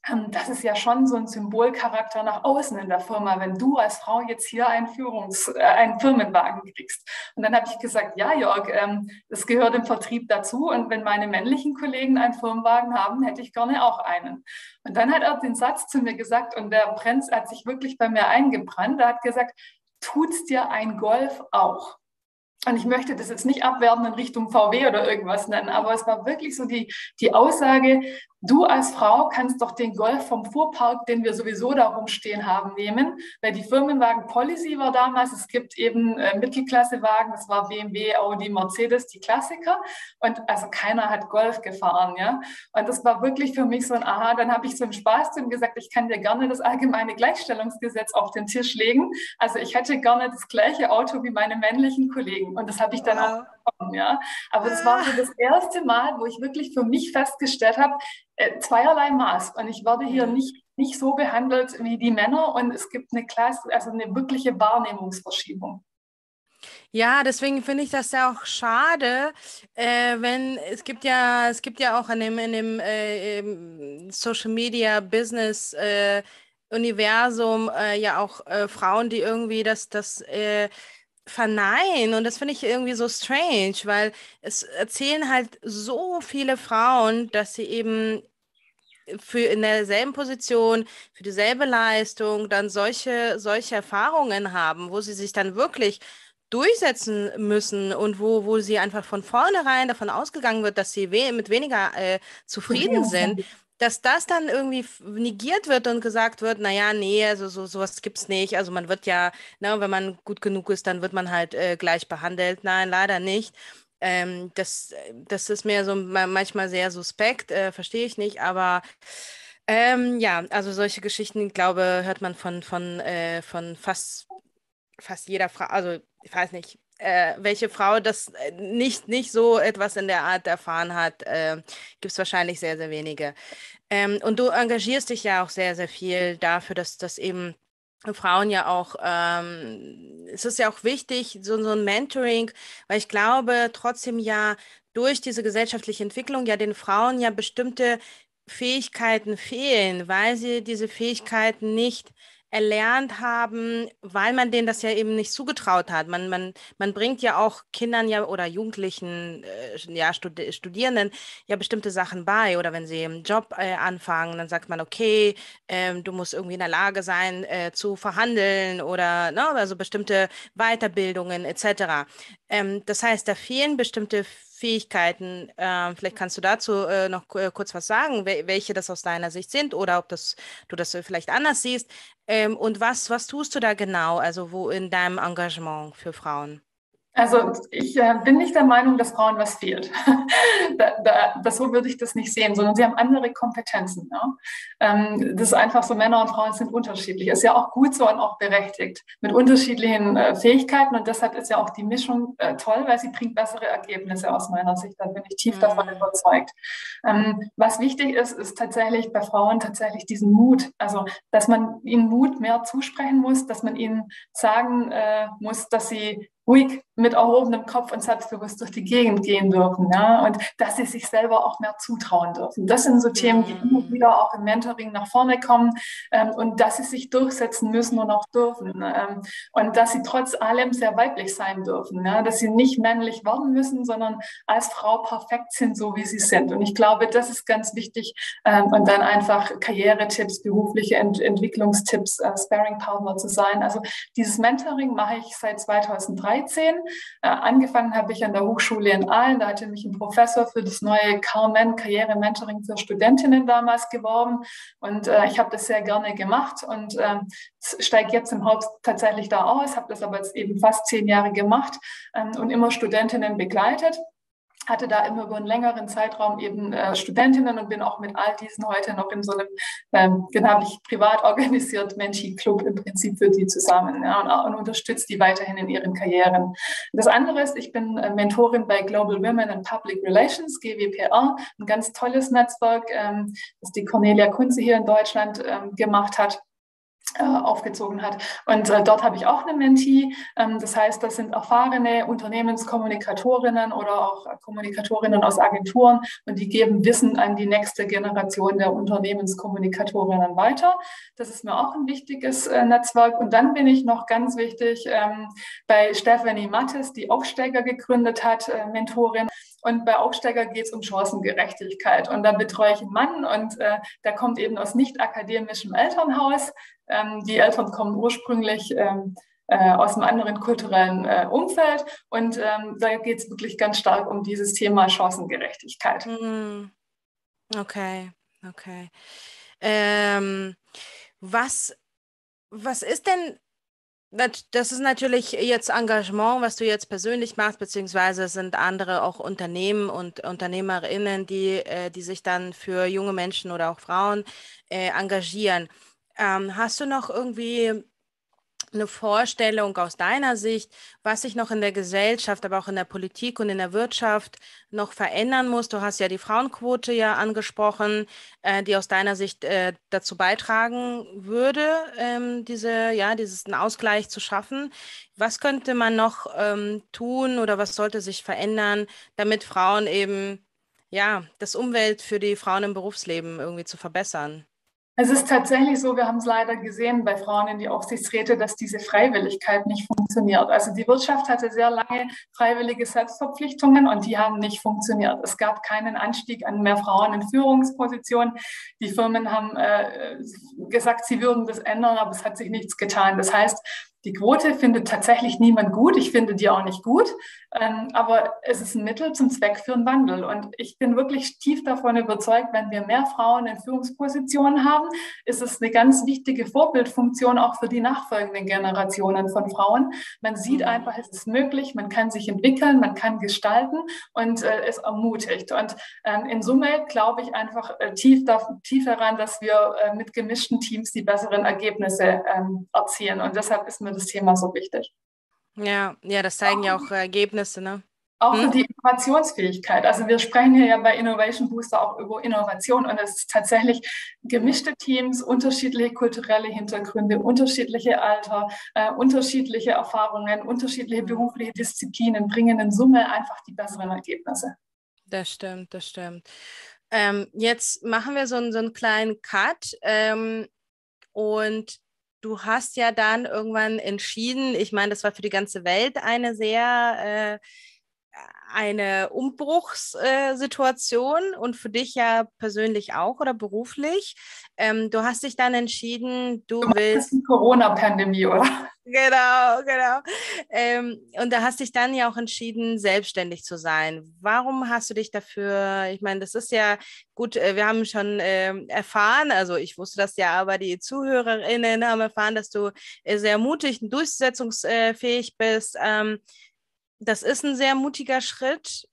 das ist ja schon so ein Symbolcharakter nach außen in der Firma, wenn du als Frau jetzt hier einen, Führungs-, äh, einen Firmenwagen kriegst. Und dann habe ich gesagt, ja, Jörg, ähm, das gehört im Vertrieb dazu. Und wenn meine männlichen Kollegen einen Firmenwagen haben, hätte ich gerne auch einen. Und dann hat er den Satz zu mir gesagt, und der brennt, hat sich wirklich bei mir eingebrannt. Er hat gesagt, tut's dir ein Golf auch? Und ich möchte das jetzt nicht abwerten in Richtung V W oder irgendwas nennen, aber es war wirklich so die, die Aussage, du als Frau kannst doch den Golf vom Fuhrpark, den wir sowieso da rumstehen haben, nehmen, weil die Firmenwagen-Policy war damals, es gibt eben äh, Mittelklassewagen, das war B M W, Audi, Mercedes, die Klassiker, und also keiner hat Golf gefahren, ja, und das war wirklich für mich so ein Aha. Dann habe ich so im Spaß zu ihm gesagt, ich kann dir gerne das allgemeine Gleichstellungsgesetz auf den Tisch legen, also ich hätte gerne das gleiche Auto wie meine männlichen Kollegen, und das habe ich dann wow. auch bekommen, ja, aber das war so das erste Mal, wo ich wirklich für mich festgestellt habe, zweierlei Maß, und ich werde hier nicht, nicht so behandelt wie die Männer, und es gibt eine Klasse, also eine wirkliche Wahrnehmungsverschiebung. Ja, deswegen finde ich das ja auch schade, äh, wenn es gibt ja, es gibt ja auch in dem, in dem äh, Social Media Business äh, Universum äh, ja auch äh, Frauen, die irgendwie das, das äh, verneinen, und das finde ich irgendwie so strange, weil es erzählen halt so viele Frauen, dass sie eben für in derselben Position, für dieselbe Leistung dann solche, solche Erfahrungen haben, wo sie sich dann wirklich durchsetzen müssen und wo, wo sie einfach von vornherein davon ausgegangen wird, dass sie we mit weniger äh, zufrieden sind, dass das dann irgendwie negiert wird und gesagt wird, naja, nee, also so, sowas gibt's nicht. Also man wird ja, ne, wenn man gut genug ist, dann wird man halt äh, gleich behandelt. Nein, leider nicht. Ähm, das, das ist mir so manchmal sehr suspekt, äh, verstehe ich nicht, aber ähm, ja, also solche Geschichten, glaube, hört man von, von, äh, von fast, fast jeder Frau, also ich weiß nicht, äh, welche Frau das äh, nicht, nicht so etwas in der Art erfahren hat, äh, gibt es wahrscheinlich sehr, sehr wenige. Ähm, und du engagierst dich ja auch sehr, sehr viel dafür, dass das eben Frauen ja auch, ähm, es ist ja auch wichtig, so, so ein Mentoring, weil ich glaube trotzdem ja durch diese gesellschaftliche Entwicklung ja den Frauen ja bestimmte Fähigkeiten fehlen, weil sie diese Fähigkeiten nicht erlernt haben, weil man denen das ja eben nicht zugetraut hat. Man, man, man bringt ja auch Kindern ja oder Jugendlichen, äh, ja, Stud Studierenden ja bestimmte Sachen bei. Oder wenn sie im Job äh, anfangen, dann sagt man, okay, ähm, du musst irgendwie in der Lage sein, äh, zu verhandeln oder ne, also bestimmte Weiterbildungen et cetera. Ähm, das heißt, da fehlen bestimmte Fähigkeiten. Ähm, vielleicht kannst du dazu äh, noch äh, kurz was sagen, wel welche das aus deiner Sicht sind oder ob das, du das äh, vielleicht anders siehst. Ähm, und was, was tust du da genau, also wo in deinem Engagement für Frauen? Also ich äh, bin nicht der Meinung, dass Frauen was fehlt. da, da, das, so würde ich das nicht sehen, sondern sie haben andere Kompetenzen. Ja? Ähm, das ist einfach so, Männer und Frauen sind unterschiedlich. Ist ja auch gut so und auch berechtigt. Mit unterschiedlichen äh, Fähigkeiten, und deshalb ist ja auch die Mischung äh, toll, weil sie bringt bessere Ergebnisse aus meiner Sicht. Da bin ich tief Mhm. davon überzeugt. Ähm, was wichtig ist, ist tatsächlich bei Frauen tatsächlich diesen Mut. Also, dass man ihnen Mut mehr zusprechen muss, dass man ihnen sagen äh, muss, dass sie ruhig mit erhobenem Kopf und selbstbewusst durch die Gegend gehen dürfen, ja, und dass sie sich selber auch mehr zutrauen dürfen. Das sind so Themen, die immer wieder auch im Mentoring nach vorne kommen, ähm, und dass sie sich durchsetzen müssen und auch dürfen, ähm, und dass sie trotz allem sehr weiblich sein dürfen, ja, dass sie nicht männlich werden müssen, sondern als Frau perfekt sind, so wie sie sind. Und ich glaube, das ist ganz wichtig, ähm, und dann einfach Karrieretipps, berufliche Ent Entwicklungstipps, äh, Sparring-Partner zu sein. Also dieses Mentoring mache ich seit zweitausenddreizehn. Äh, angefangen habe ich an der Hochschule in Aalen. Da hatte mich ein Professor für das neue Carmen Karriere-Mentoring für Studentinnen damals geworben. Und äh, ich habe das sehr gerne gemacht und äh, steige jetzt im Haupt tatsächlich da aus, habe das aber jetzt eben fast zehn Jahre gemacht ähm, und immer Studentinnen begleitet. Hatte da immer über einen längeren Zeitraum eben äh, Studentinnen und bin auch mit all diesen heute noch in so einem, ähm, den habe ich privat organisiert, Menchi-Club im Prinzip für die zusammen, ja, und, und unterstützt die weiterhin in ihren Karrieren. Das andere ist, ich bin äh, Mentorin bei Global Women in Public Relations, G W P R, ein ganz tolles Netzwerk, ähm, das die Cornelia Kunze hier in Deutschland ähm, gemacht hat. aufgezogen hat. Und äh, dort habe ich auch eine Mentee. Ähm, das heißt, das sind erfahrene Unternehmenskommunikatorinnen oder auch Kommunikatorinnen aus Agenturen und die geben Wissen an die nächste Generation der Unternehmenskommunikatorinnen weiter. Das ist mir auch ein wichtiges äh, Netzwerk. Und dann bin ich noch ganz wichtig ähm, bei Stefanie Mattes, die Aufsteiger gegründet hat, äh, Mentorin. Und bei Aufsteiger geht es um Chancengerechtigkeit. Und da betreue ich einen Mann und äh, der kommt eben aus nicht akademischem Elternhaus. Ähm, die Eltern kommen ursprünglich ähm, äh, aus einem anderen kulturellen äh, Umfeld. Und ähm, da geht es wirklich ganz stark um dieses Thema Chancengerechtigkeit. Mm, okay, okay. Ähm, was, was ist denn, das das ist natürlich jetzt Engagement, was du jetzt persönlich machst, beziehungsweise es sind andere auch Unternehmen und Unternehmerinnen, die, äh, die sich dann für junge Menschen oder auch Frauen äh, engagieren. Ähm, hast du noch irgendwie eine Vorstellung aus deiner Sicht, was sich noch in der Gesellschaft, aber auch in der Politik und in der Wirtschaft noch verändern muss? Du hast ja die Frauenquote ja angesprochen, äh, die aus deiner Sicht äh, dazu beitragen würde, ähm, diese, ja, diesen Ausgleich zu schaffen. Was könnte man noch ähm, tun oder was sollte sich verändern, damit Frauen eben, ja, das Umwelt für die Frauen im Berufsleben irgendwie zu verbessern? Es ist tatsächlich so, wir haben es leider gesehen bei Frauen in die Aufsichtsräte, dass diese Freiwilligkeit nicht funktioniert. Also die Wirtschaft hatte sehr lange freiwillige Selbstverpflichtungen und die haben nicht funktioniert. Es gab keinen Anstieg an mehr Frauen in Führungspositionen. Die Firmen haben äh, gesagt, sie würden das ändern, aber es hat sich nichts getan. Das heißt, die Quote findet tatsächlich niemand gut. Ich finde die auch nicht gut. Ähm, aber es ist ein Mittel zum Zweck für einen Wandel. Und ich bin wirklich tief davon überzeugt, wenn wir mehr Frauen in Führungspositionen haben, ist es eine ganz wichtige Vorbildfunktion auch für die nachfolgenden Generationen von Frauen. Man sieht einfach, es ist möglich, man kann sich entwickeln, man kann gestalten und äh, es ermutigt. Und ähm, in Summe glaube ich einfach äh, tief, da, tief daran, dass wir äh, mit gemischten Teams die besseren Ergebnisse ähm, erzielen. Und deshalb ist mir das Thema so wichtig. Ja, ja, das zeigen ja auch Ergebnisse, ne? Auch für Hm? die Innovationsfähigkeit. Also wir sprechen hier ja bei Innovation Booster auch über Innovation und es ist tatsächlich gemischte Teams, unterschiedliche kulturelle Hintergründe, unterschiedliche Alter, äh, unterschiedliche Erfahrungen, unterschiedliche berufliche Disziplinen bringen in Summe einfach die besseren Ergebnisse. Das stimmt, das stimmt. Ähm, jetzt machen wir so, einen- so einen kleinen Cut ähm, und du hast ja dann irgendwann entschieden, ich meine, das war für die ganze Welt eine sehr, äh, eine Umbruchssituation und für dich ja persönlich auch oder beruflich. Ähm, du hast dich dann entschieden, Du du meinst jetzt willst. die Corona-Pandemie, oder? Genau, genau. Ähm, und da hast dich dann ja auch entschieden, selbstständig zu sein. Warum hast du dich dafür, ich meine, das ist ja gut, äh, wir haben schon ähm, erfahren, also ich wusste das ja, aber die ZuhörerInnen haben erfahren, dass du äh, sehr mutig und durchsetzungsfähig bist. Ähm, das ist ein sehr mutiger Schritt.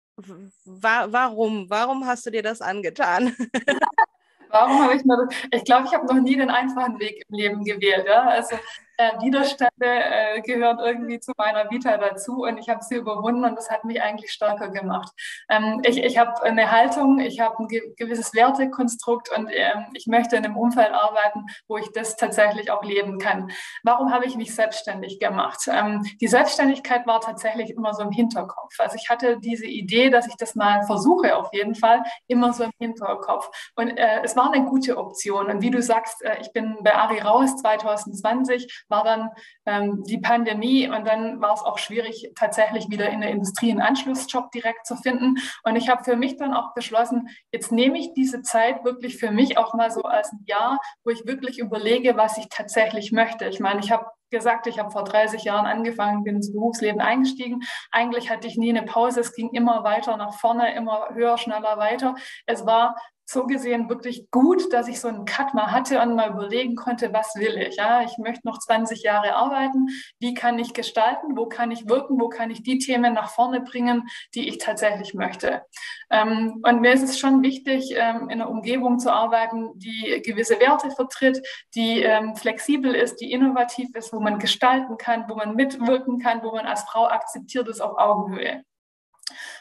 Wa warum? Warum hast du dir das angetan? Warum habe ich mir das? Ich glaube, ich habe noch nie den einfachen Weg im Leben gewählt. Ja? Also äh, Widerstände äh, gehören irgendwie zu meiner Vita dazu und ich habe sie überwunden und das hat mich eigentlich stärker gemacht. Ähm, ich ich habe eine Haltung, ich habe ein ge gewisses Wertekonstrukt und ähm, ich möchte in einem Umfeld arbeiten, wo ich das tatsächlich auch leben kann. Warum habe ich mich selbstständig gemacht? Ähm, die Selbstständigkeit war tatsächlich immer so im Hinterkopf. Also ich hatte diese Idee, dass ich das mal versuche, auf jeden Fall, immer so im Hinterkopf. Und äh, es war eine gute Option. Und wie du sagst, äh, ich bin bei Ari raus zwanzig zwanzig, war dann ähm, die Pandemie und dann war es auch schwierig, tatsächlich wieder in der Industrie einen Anschlussjob direkt zu finden. Und ich habe für mich dann auch beschlossen, jetzt nehme ich diese Zeit wirklich für mich auch mal so als ein Jahr, wo ich wirklich überlege, was ich tatsächlich möchte. Ich meine, ich habe gesagt, ich habe vor dreißig Jahren angefangen, bin ins Berufsleben eingestiegen. Eigentlich hatte ich nie eine Pause. Es ging immer weiter nach vorne, immer höher, schneller weiter. Es war so gesehen wirklich gut, dass ich so einen Cut mal hatte und mal überlegen konnte, was will ich? Ja, ich möchte noch zwanzig Jahre arbeiten. Wie kann ich gestalten? Wo kann ich wirken? Wo kann ich die Themen nach vorne bringen, die ich tatsächlich möchte? Ähm, und mir ist es schon wichtig, ähm, in einer Umgebung zu arbeiten, die gewisse Werte vertritt, die ähm, flexibel ist, die innovativ ist, wo man gestalten kann, wo man mitwirken kann, wo man als Frau akzeptiert ist auf Augenhöhe.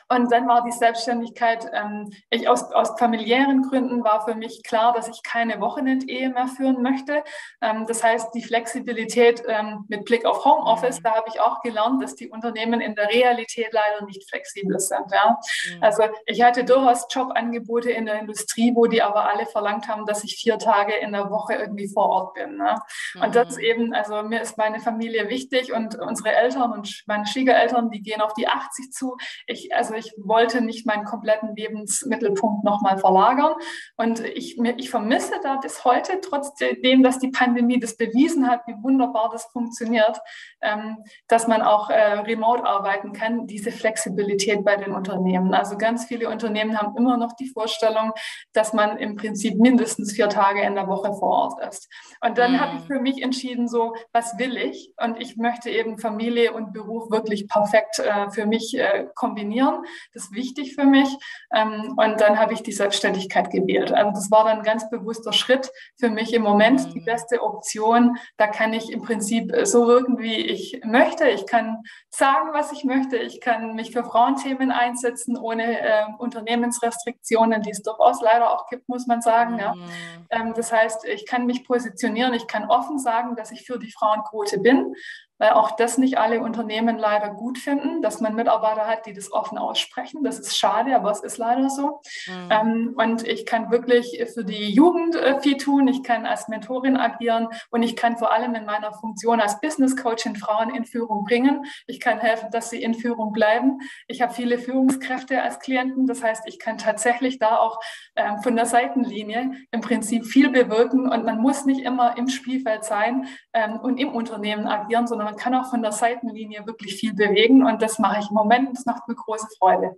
Und dann war die Selbstständigkeit, ähm, ich aus, aus familiären Gründen war für mich klar, dass ich keine Wochenendehe mehr führen möchte. Ähm, das heißt, die Flexibilität ähm, mit Blick auf Homeoffice, mhm. da habe ich auch gelernt, dass die Unternehmen in der Realität leider nicht flexibel sind. Ja? Mhm. Also ich hatte durchaus Jobangebote in der Industrie, wo die aber alle verlangt haben, dass ich vier Tage in der Woche irgendwie vor Ort bin. Ne? Mhm. Und das ist eben, also mir ist meine Familie wichtig und unsere Eltern und meine Schwiegereltern, die gehen auf die achtzig zu. Ich, also ich wollte nicht meinen kompletten Lebensmittelpunkt nochmal verlagern. Und ich, ich vermisse da bis heute, trotzdem, dass die Pandemie das bewiesen hat, wie wunderbar das funktioniert, ähm, dass man auch äh, remote arbeiten kann, diese Flexibilität bei den Unternehmen. Also ganz viele Unternehmen haben immer noch die Vorstellung, dass man im Prinzip mindestens vier Tage in der Woche vor Ort ist. Und dann mhm. habe ich für mich entschieden, so, was will ich? Und ich möchte eben Familie und Beruf wirklich perfekt äh, für mich äh, kombinieren. Das ist wichtig für mich. Ähm, und dann habe ich die Selbstständigkeit gewählt. Also das war dann ein ganz bewusster Schritt für mich im Moment, mhm. die beste Option. Da kann ich im Prinzip so wirken, wie ich möchte. Ich kann sagen, was ich möchte. Ich kann mich für Frauenthemen einsetzen, ohne äh, Unternehmensrestriktionen, die es durchaus leider auch gibt, muss man sagen. Mhm. Ja. Ähm, das heißt, ich kann mich positionieren. Ich kann offen sagen, dass ich für die Frauenquote bin, weil auch das nicht alle Unternehmen leider gut finden, dass man Mitarbeiter hat, die das offen aussprechen. Das ist schade, aber es ist leider so. Mhm. Ähm, und ich kann wirklich für die Jugend äh, viel tun. Ich kann als Mentorin agieren und ich kann vor allem in meiner Funktion als Business Coachin Frauen in Führung bringen. Ich kann helfen, dass sie in Führung bleiben. Ich habe viele Führungskräfte als Klienten. Das heißt, ich kann tatsächlich da auch ähm, von der Seitenlinie im Prinzip viel bewirken und man muss nicht immer im Spielfeld sein ähm, und im Unternehmen agieren, sondern man kann auch von der Seitenlinie wirklich viel bewegen und das mache ich im Moment. Das macht mir große Freude.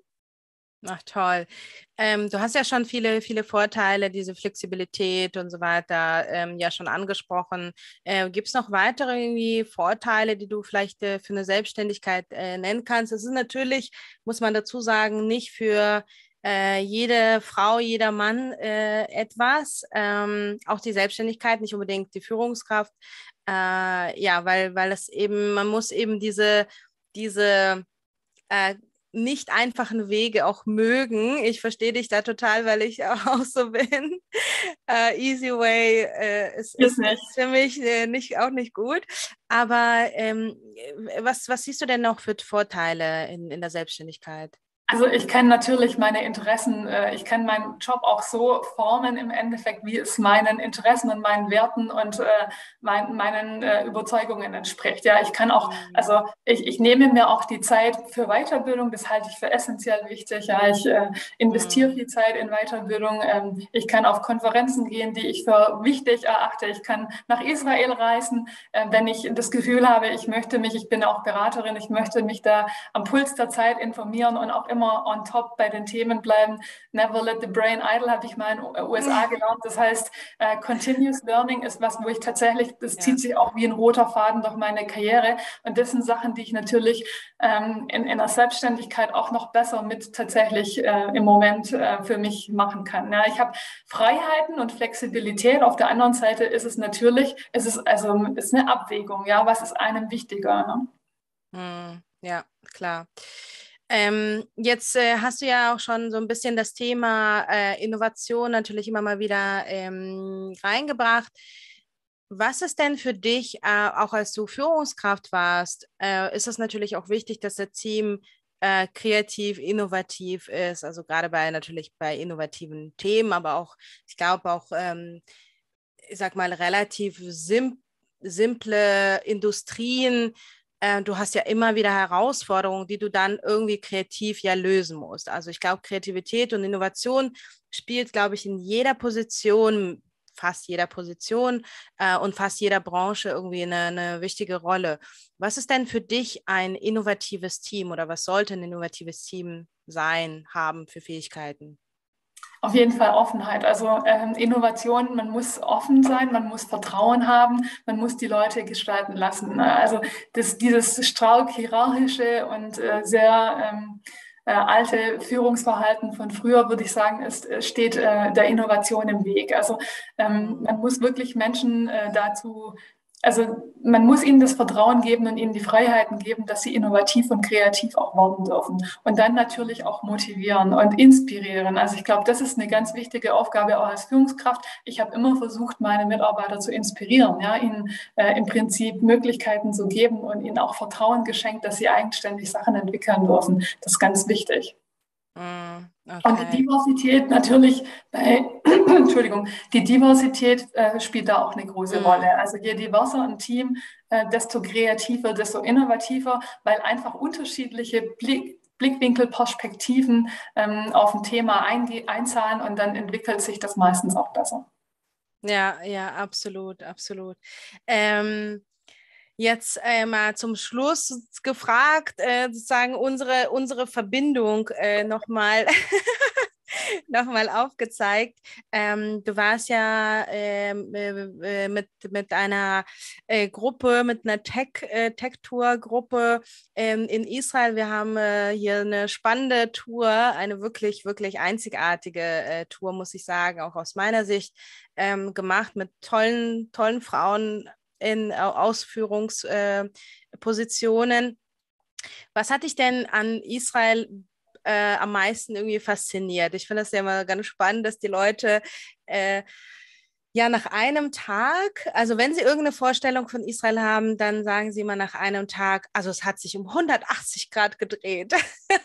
Ach toll. Ähm, du hast ja schon viele, viele Vorteile, diese Flexibilität und so weiter ähm, ja schon angesprochen. Äh, gibt es noch weitere irgendwie Vorteile, die du vielleicht äh, für eine Selbstständigkeit äh, nennen kannst? Es ist natürlich, muss man dazu sagen, nicht für äh, jede Frau, jeder Mann äh, etwas. Ähm, auch die Selbstständigkeit, nicht unbedingt die Führungskraft. Äh, ja, weil, weil es eben, man muss eben diese, diese äh, nicht einfachen Wege auch mögen. Ich verstehe dich da total, weil ich auch so bin. Uh, easy way uh, ist, ist, ist für mich äh, nicht, auch nicht gut. Aber ähm, was, was siehst du denn noch für Vorteile in, in der Selbstständigkeit? Also ich kann natürlich meine Interessen, ich kann meinen Job auch so formen im Endeffekt, wie es meinen Interessen und meinen Werten und mein, meinen Überzeugungen entspricht. Ja, ich kann auch, also ich, ich nehme mir auch die Zeit für Weiterbildung, das halte ich für essentiell wichtig. Ja, ich äh, investiere viel Zeit in Weiterbildung. Ähm, ich kann auf Konferenzen gehen, die ich für wichtig erachte. Ich kann nach Israel reisen, äh, wenn ich das Gefühl habe, ich möchte mich, ich bin auch Beraterin, ich möchte mich da am Puls der Zeit informieren und auch immer on top bei den Themen bleiben. Never let the brain idle, habe ich mal in den U S A gelernt. Das heißt, uh, continuous learning ist was, wo ich tatsächlich, das zieht sich auch wie ein roter Faden durch meine Karriere. Und das sind Sachen, die ich natürlich ähm, in, in der Selbstständigkeit auch noch besser mit tatsächlich äh, im Moment äh, für mich machen kann. Ja, ich habe Freiheiten und Flexibilität. Auf der anderen Seite ist es natürlich, es ist also ist eine Abwägung. Ja, was ist einem wichtiger? Ne? Hm, ja, klar. Ähm, jetzt äh, hast du ja auch schon so ein bisschen das Thema äh, Innovation natürlich immer mal wieder ähm, reingebracht. Was ist denn für dich, äh, auch als du Führungskraft warst, äh, ist es natürlich auch wichtig, dass das Team äh, kreativ, innovativ ist, also gerade bei natürlich bei innovativen Themen, aber auch, ich glaube auch, ähm, ich sag mal, relativ sim simple Industrien. Du hast ja immer wieder Herausforderungen, die du dann irgendwie kreativ ja lösen musst. Also ich glaube, Kreativität und Innovation spielt, glaube ich, in jeder Position, fast jeder Position äh, und fast jeder Branche irgendwie eine, eine wichtige Rolle. Was ist denn für dich ein innovatives Team oder was sollte ein innovatives Team sein, haben für Fähigkeiten? Auf jeden Fall Offenheit. Also ähm, Innovation, man muss offen sein, man muss Vertrauen haben, man muss die Leute gestalten lassen. Also das, dieses stark hierarchische und äh, sehr ähm, äh, alte Führungsverhalten von früher, würde ich sagen, ist, steht äh, der Innovation im Weg. Also ähm, man muss wirklich Menschen äh, dazu Also man muss ihnen das Vertrauen geben und ihnen die Freiheiten geben, dass sie innovativ und kreativ auch werden dürfen. Und dann natürlich auch motivieren und inspirieren. Also ich glaube, das ist eine ganz wichtige Aufgabe auch als Führungskraft. Ich habe immer versucht, meine Mitarbeiter zu inspirieren, ja, ihnen äh, im Prinzip Möglichkeiten zu geben und ihnen auch Vertrauen geschenkt, dass sie eigenständig Sachen entwickeln dürfen. Das ist ganz wichtig. Mm, Und die okay. Diversität natürlich bei, Entschuldigung, die Diversität äh, spielt da auch eine große Mm, Rolle. Also je diverser ein Team, äh, desto kreativer, desto innovativer, weil einfach unterschiedliche Blick, Blickwinkel, Perspektiven ähm, auf ein Thema einge- einzahlen und dann entwickelt sich das meistens auch besser. ja, ja, absolut, absolut. Ähm, Jetzt äh, mal zum Schluss gefragt, äh, sozusagen unsere, unsere Verbindung äh, nochmal noch mal aufgezeigt. Ähm, du warst ja ähm, äh, äh, mit, mit einer äh, Gruppe, mit einer Tech, äh, Tech-Tour-Gruppe ähm, in Israel. Wir haben äh, hier eine spannende Tour, eine wirklich, wirklich einzigartige äh, Tour, muss ich sagen, auch aus meiner Sicht, ähm, gemacht mit tollen, tollen Frauen in Ausführungspositionen. Was hat dich denn an Israel äh, am meisten irgendwie fasziniert? Ich finde das ja immer ganz spannend, dass die Leute äh, ja nach einem Tag, also wenn sie irgendeine Vorstellung von Israel haben, dann sagen sie immer nach einem Tag, also es hat sich um hundertachtzig Grad gedreht.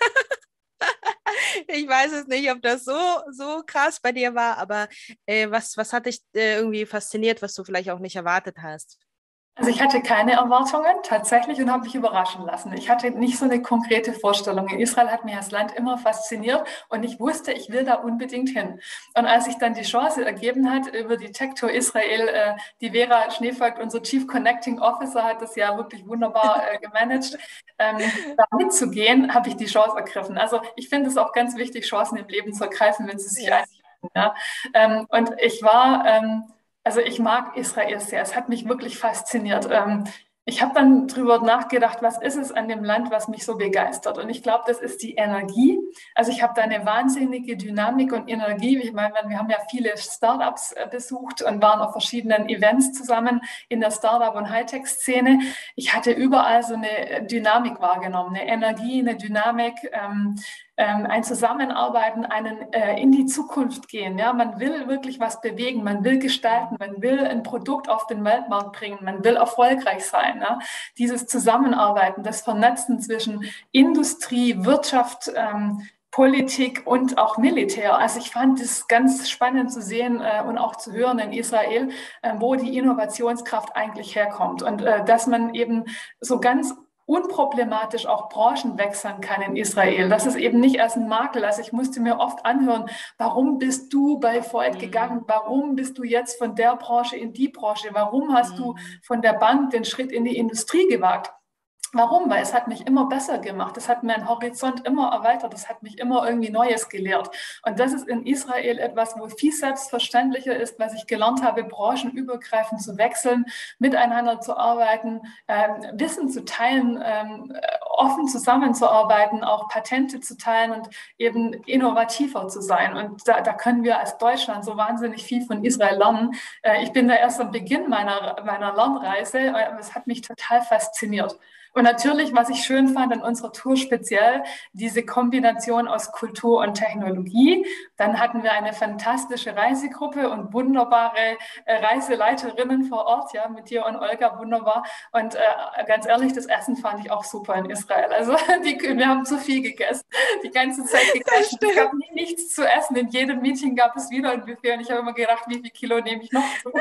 Ich weiß es nicht, ob das so, so krass bei dir war, aber äh, was, was hat dich äh, irgendwie fasziniert, was du vielleicht auch nicht erwartet hast? Also ich hatte keine Erwartungen tatsächlich und habe mich überraschen lassen. Ich hatte nicht so eine konkrete Vorstellung. Israel hat mich als Land immer fasziniert und ich wusste, ich will da unbedingt hin. Und als sich dann die Chance ergeben hat über die Tech Tour Israel, äh, die Vera Schneevogt, unser Chief Connecting Officer, hat das ja wirklich wunderbar äh, gemanagt, ähm, da mitzugehen, habe ich die Chance ergriffen. Also ich finde es auch ganz wichtig, Chancen im Leben zu ergreifen, wenn sie sich Yes. einstellen. Ja? Ähm, und ich war ähm, also ich mag Israel sehr. Es hat mich wirklich fasziniert. Ähm, ich habe dann drüber nachgedacht, was ist es an dem Land, was mich so begeistert? Und ich glaube, das ist die Energie. Also ich habe da eine wahnsinnige Dynamik und Energie. Ich meine, wir haben ja viele Startups äh, besucht und waren auf verschiedenen Events zusammen in der Startup- und Hightech-Szene. Ich hatte überall so eine Dynamik wahrgenommen, eine Energie, eine Dynamik. Ähm, ähm, ein Zusammenarbeiten, einen äh, in die Zukunft gehen. Ja, man will wirklich was bewegen, man will gestalten, man will ein Produkt auf den Weltmarkt bringen, man will erfolgreich sein. Ja? Dieses Zusammenarbeiten, das Vernetzen zwischen Industrie, Wirtschaft, ähm, Politik und auch Militär. Also ich fand es ganz spannend zu sehen äh, und auch zu hören in Israel, äh, wo die Innovationskraft eigentlich herkommt und äh, dass man eben so ganz unproblematisch auch Branchen wechseln kann in Israel. Das ist eben nicht erst ein Makel. Also ich musste mir oft anhören, warum bist du bei Voigt Mm, gegangen? Warum bist du jetzt von der Branche in die Branche? Warum hast du mm, von der Bank den Schritt in die Industrie gewagt? Warum? Weil es hat mich immer besser gemacht. Es hat meinen Horizont immer erweitert. Es hat mich immer irgendwie Neues gelehrt. Und das ist in Israel etwas, wo viel selbstverständlicher ist, was ich gelernt habe, branchenübergreifend zu wechseln, miteinander zu arbeiten, ähm, Wissen zu teilen, ähm, offen zusammenzuarbeiten, auch Patente zu teilen und eben innovativer zu sein. Und da, da können wir als Deutschland so wahnsinnig viel von Israel lernen. Äh, ich bin da erst am Beginn meiner, meiner Lernreise. Es hat mich total fasziniert. Und natürlich, was ich schön fand an unserer Tour speziell, diese Kombination aus Kultur und Technologie. Dann hatten wir eine fantastische Reisegruppe und wunderbare äh, Reiseleiterinnen vor Ort, ja, mit dir und Olga, wunderbar. Und äh, ganz ehrlich, das Essen fand ich auch super in Israel. Also die, wir haben zu viel gegessen, die ganze Zeit das gegessen. Es gab stimmt. nie, nichts zu essen. In jedem Meeting gab es wieder ein Buffet und ich habe immer gedacht, wie viel Kilo nehme ich noch zu?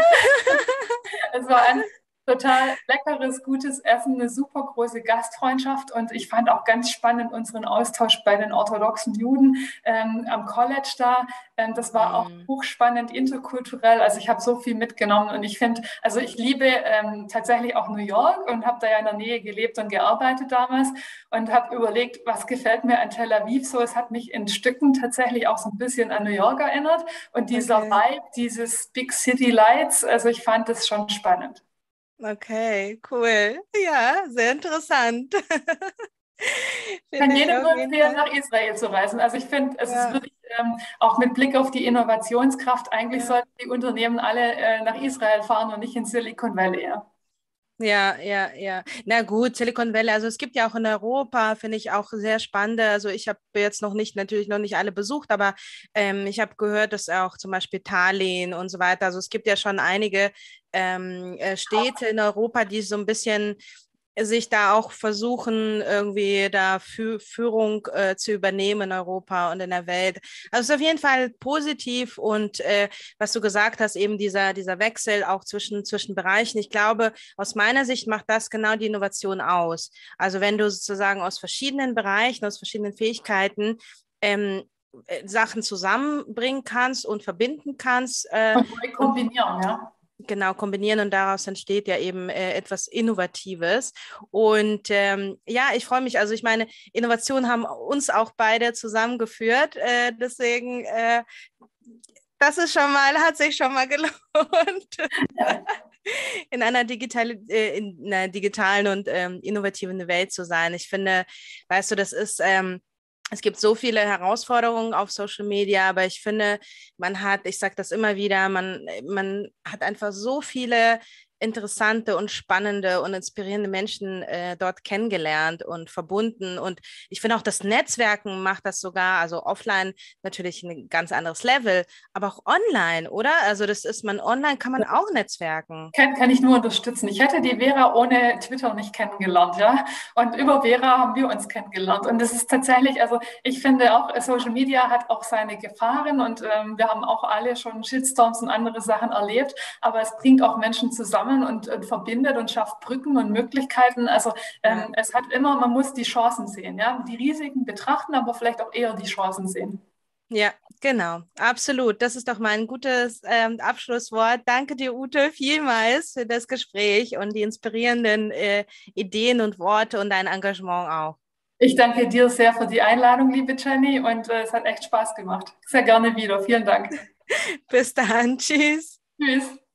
Es war ein total leckeres, gutes Essen, eine super große Gastfreundschaft und ich fand auch ganz spannend unseren Austausch bei den orthodoxen Juden ähm, am College da. Ähm, das war auch Mm, hochspannend, interkulturell. Also ich habe so viel mitgenommen und ich finde, also ich liebe ähm, tatsächlich auch New York und habe da ja in der Nähe gelebt und gearbeitet damals und habe überlegt, was gefällt mir an Tel Aviv so. Es hat mich in Stücken tatsächlich auch so ein bisschen an New York erinnert und dieser okay. Vibe, dieses Big City Lights, also ich fand das schon spannend. Okay, cool. Ja, sehr interessant. Kann Finde ich jedem auf nur jeden empfehlen, Fall. nach Israel zu reisen. Also ich finde, es ist Ja, wirklich ähm, auch mit Blick auf die Innovationskraft, eigentlich ja. sollten die Unternehmen alle äh, nach Israel fahren und nicht in Silicon Valley. Ja. Ja, ja, ja. Na gut, Silicon Valley, also es gibt ja auch in Europa, finde ich auch sehr spannend. Also ich habe jetzt noch nicht, natürlich noch nicht alle besucht, aber ähm, ich habe gehört, dass auch zum Beispiel Tallinn und so weiter, also es gibt ja schon einige ähm, äh, Städte in Europa, die so ein bisschen sich da auch versuchen, irgendwie da Fü Führung äh, zu übernehmen in Europa und in der Welt. Also es ist auf jeden Fall positiv und äh, was du gesagt hast, eben dieser, dieser Wechsel auch zwischen, zwischen Bereichen. Ich glaube, aus meiner Sicht macht das genau die Innovation aus. Also wenn du sozusagen aus verschiedenen Bereichen, aus verschiedenen Fähigkeiten ähm, äh, Sachen zusammenbringen kannst und verbinden kannst äh, Und neu und kombinieren, ja. genau kombinieren und daraus entsteht ja eben äh, etwas Innovatives. Und ähm, ja, ich freue mich. Also ich meine, Innovationen haben uns auch beide zusammengeführt. Äh, deswegen, äh, das ist schon mal, hat sich schon mal gelohnt. Ja. In einer, digitale, äh, in einer digitalen und ähm, innovativen Welt zu sein. Ich finde, weißt du, das ist, ähm, es gibt so viele Herausforderungen auf Social Media, aber ich finde, man hat, ich sage das immer wieder, man, man hat einfach so viele interessante und spannende und inspirierende Menschen äh, dort kennengelernt und verbunden. Und ich finde auch das Netzwerken macht das sogar, also offline natürlich ein ganz anderes Level, aber auch online, oder? Also das ist man, online kann man auch netzwerken. Kann, kann ich nur unterstützen. Ich hätte die Vera ohne Twitter nicht kennengelernt, ja. Und über Vera haben wir uns kennengelernt. Und das ist tatsächlich, also ich finde auch, Social Media hat auch seine Gefahren und ähm, wir haben auch alle schon Shitstorms und andere Sachen erlebt. Aber es bringt auch Menschen zusammen und, und verbindet und schafft Brücken und Möglichkeiten. Also Ja. ähm, es hat immer, man muss die Chancen sehen, ja. Die Risiken betrachten, aber vielleicht auch eher die Chancen sehen. Ja, genau, absolut. Das ist doch mal ein gutes ähm, Abschlusswort. Danke dir, Ute, vielmals für das Gespräch und die inspirierenden äh, Ideen und Worte und dein Engagement auch. Ich danke dir sehr für die Einladung, liebe Jenny, und äh, es hat echt Spaß gemacht. Sehr gerne wieder. Vielen Dank. Bis dann, tschüss. Tschüss.